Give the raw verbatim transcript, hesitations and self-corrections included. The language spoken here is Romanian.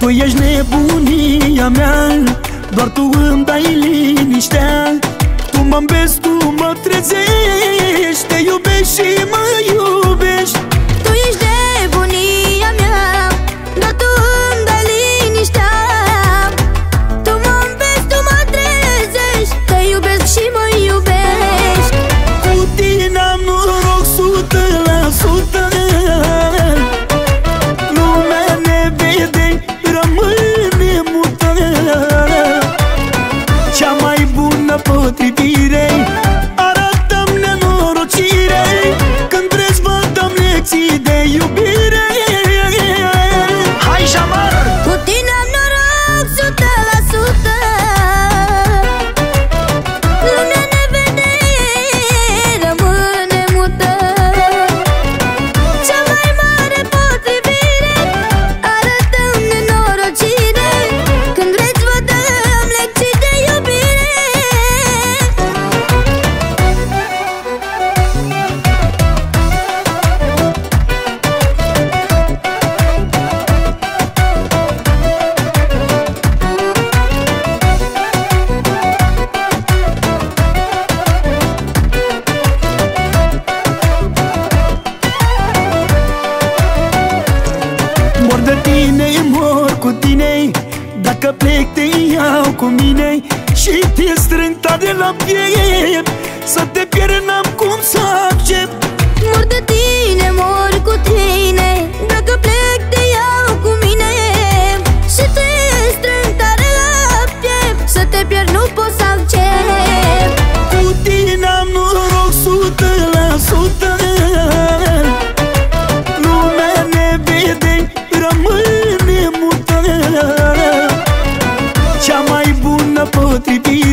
Tu ești nebunia mea, doar tu îmi dai liniștea. Tu mă îmbezi, tu mă trezești, te iubești și mă iubești. Tu ești nebunia mea, doar tu îmi dai liniștea. Tu mă îmbezi, tu mă trezești, te iubesc și mă iubești. Cu tine am noroc sută la sută. Lumea ne vede, rămâne mută. Cea mai bună potrivire, arată-mi nenorocire. Când vreți vă dăm lecții de iubire. Hai, Jamar! Cu tine am noroc sută la sută. Lumea ne vede, rămâne mută. Cea mai mare potrivire, arată-mi nenorocire. Când vreți vă dăm lecții de iubire. Mor de tine, mor cu tine. Dacă plec te iau cu mine și te strâng tare la piept. Să te pierd n-am cum să accept. Mor de tine, mor cu tine. Dacă plec te iau cu mine și te strâng tare la piept. Să te pierd nu pot să accept. Cu tine am noroc sută la sută. Lumea ne vede, rămâne mută. Cea mai bună potrivire,